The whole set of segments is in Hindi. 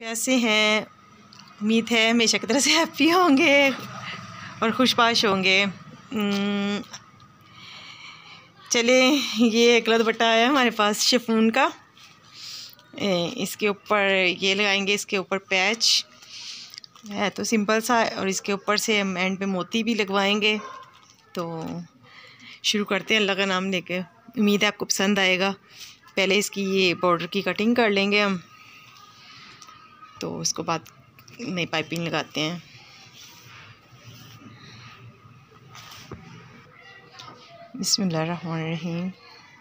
कैसे हैं? उम्मीद है हमेशा की तरह से हैप्पी होंगे और खुशबाश होंगे। चले, ये अगला दुपट्टा आया हमारे पास शिफॉन का। इसके ऊपर ये लगाएंगे, इसके ऊपर पैच है तो सिंपल सा, और इसके ऊपर से हम एंड पे मोती भी लगवाएंगे। तो शुरू करते हैं अल्लाह का नाम लेके। उम्मीद है आपको पसंद आएगा। पहले इसकी ये बॉर्डर की कटिंग कर लेंगे हम, तो उसको बाद में पाइपिंग लगाते हैं। बिस्मिल्लाहिर्रहमानिर्रहीम।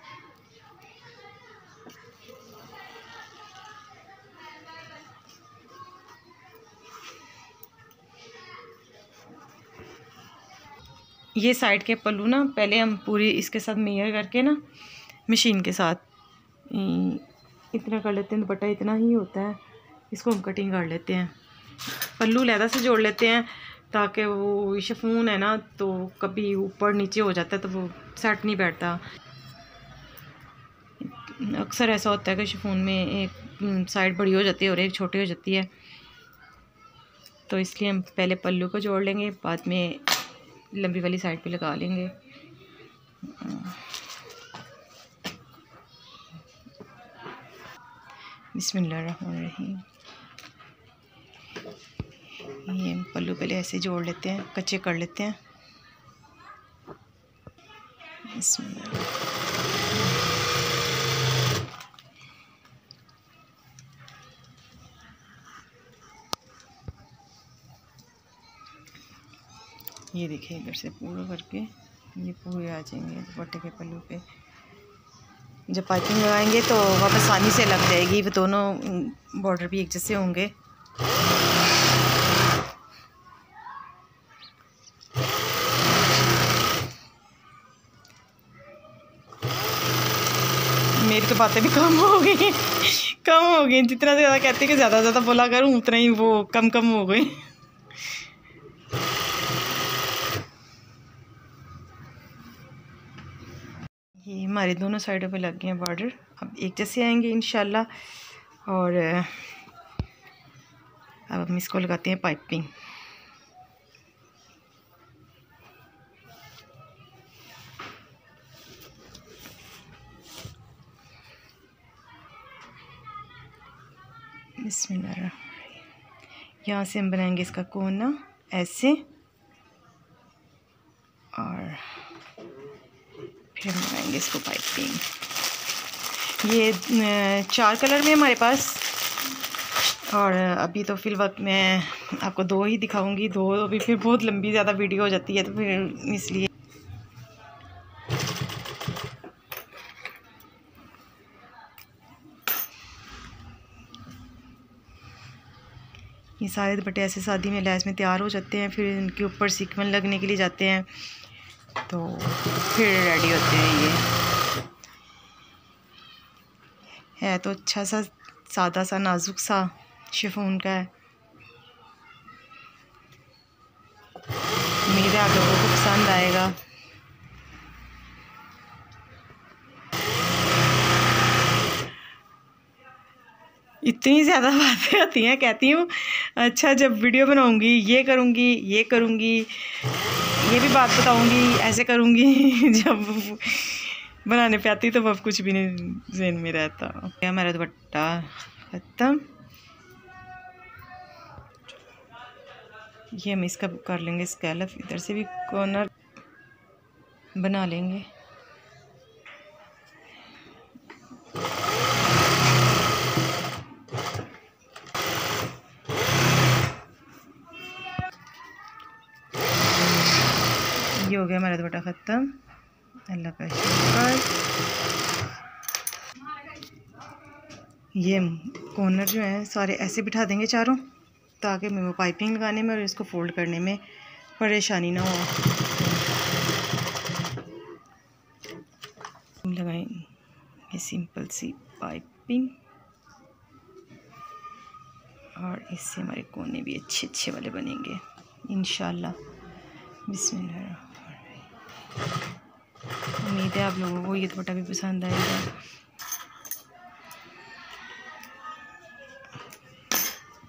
ये साइड के पल्लू ना पहले हम पूरी इसके साथ मेयर करके ना मशीन के साथ इतना कर लेते हैं। दुपट्टा इतना ही होता है, इसको हम कटिंग कर लेते हैं। पल्लू लहदा से जोड़ लेते हैं ताकि वो शिफॉन है ना, तो कभी ऊपर नीचे हो जाता है तो वो सेट नहीं बैठता। अक्सर ऐसा होता है कि शिफॉन में एक साइड बड़ी हो जाती है और एक छोटी हो जाती है, तो इसलिए हम पहले पल्लू को जोड़ लेंगे, बाद में लंबी वाली साइड पे लगा लेंगे। बिस्मिल्लाहिर्रहमानिर्रहीम। ये पल्लू पहले ऐसे जोड़ लेते हैं, कच्चे कर लेते हैं। ये देखिए, इधर से पूरा करके ये पूरे आ जाएंगे दुपट्टे के पल्लू पे। जब पाइपिंग लगाएंगे तो वापस आसानी से लग जाएगी, वो दोनों बॉर्डर भी एक जैसे होंगे। मेरी तो बातें भी कम हो गई जितना ज़्यादा कहते कि ज़्यादा ज़्यादा बोला करूँ उतना ही वो कम हो गई। ये हमारे दोनों साइडों पे लग गए हैं बॉर्डर, अब एक जैसे आएंगे इंशाल्लाह। और अब हम इसको लगाते हैं पाइपिंग। बिस्मिल्लाह। यहाँ से हम बनाएंगे इसका कोना ऐसे, और फिर हम बनाएंगे इसको पाइपिंग। ये 4 कलर में हमारे पास, और अभी तो फिल वक्त मैं आपको 2 ही दिखाऊंगी। 2 अभी फिर बहुत लंबी ज़्यादा वीडियो हो जाती है, तो फिर इसलिए ये सारे दुपट्टे ऐसे शादी में लैस में तैयार हो जाते हैं। फिर इनके ऊपर सीक्वेंस लगने के लिए जाते हैं, तो फिर रेडी होते हैं। ये है तो अच्छा सा सादा सा नाजुक सा शिफॉन का है। उम्मीद है आप लोगों को पसंद आएगा। इतनी ज़्यादा बातें होती हैं, कहती हूँ अच्छा जब वीडियो बनाऊँगी ये करूँगी, ये भी बात बताऊँगी, ऐसे करूँगी। जब बनाने पे आती तो अब कुछ भी नहीं ज़हन में रहता। हमारा दुपट्टा ख़त्म। ये हम इसका कर लेंगे स्कैलप, इधर से भी कॉर्नर बना लेंगे। ये हो गया हमारा दुपट्टा ख़त्म। अल्लाह का शुक्र। ये कॉर्नर जो है सारे ऐसे बिठा देंगे चारों, ताकि मैं वो पाइपिंग लगाने में और इसको फोल्ड करने में परेशानी ना हो। लगाएंगे सिंपल सी पाइपिंग, और इससे हमारे कोने भी अच्छे अच्छे वाले बनेंगे इंशाल्लाह। बिस्मिल्लाह। उम्मीद है आप लोगों को ये दुपट्टा भी पसंद आएगा।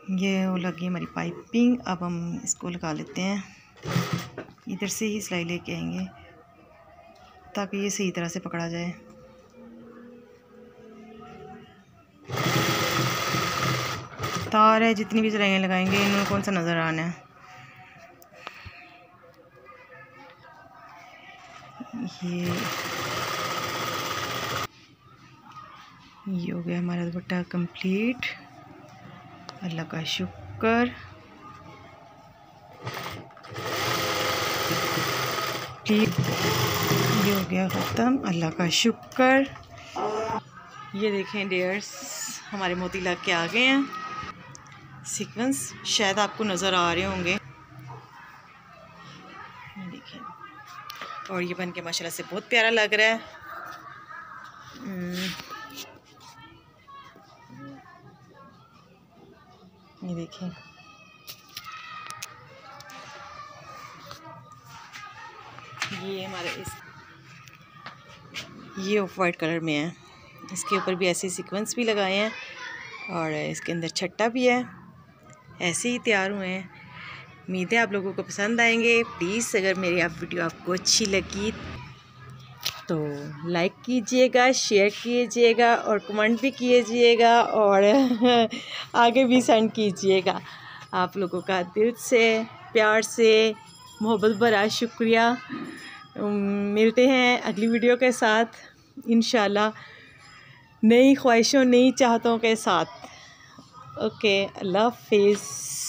ये वो लगी हमारी पाइपिंग। अब हम इसको लगा लेते हैं। इधर से ही सिलाई लेके आएंगे ताकि ये सही तरह से पकड़ा जाए। तार है, जितनी भी सिलाइयाँ लगाएंगे इनमें कौन सा नज़र आना है। ये हो गया हमारा दुपट्टा कंप्लीट। अल्लाह का शुक्र। ये हो गया ख़त्म, अल्लाह का शुक्र। ये देखें डियर्स, हमारे मोती लग के आ गए हैं। सीक्वेंस शायद आपको नज़र आ रहे होंगे, ये देखें। और ये बन के माशाल्लाह से बहुत प्यारा लग रहा है। ये देखें, ये हमारे ये ऑफ वाइट कलर में है। इसके ऊपर भी ऐसे सीक्वेंस भी लगाए हैं और इसके अंदर छट्टा भी है। ऐसे ही तैयार हुए हैं। उम्मीद है आप लोगों को पसंद आएंगे। प्लीज़ अगर मेरी वीडियो आपको अच्छी लगी तो लाइक कीजिएगा, शेयर कीजिएगा और कमेंट भी कीजिएगा और आगे भी सेंड कीजिएगा। आप लोगों का दिल से, प्यार से, मोहब्बत भरा शुक्रिया। मिलते हैं अगली वीडियो के साथ इंशाल्लाह, नई ख्वाहिशों, नई चाहतों के साथ। ओके, अल्लाह हाफिज़।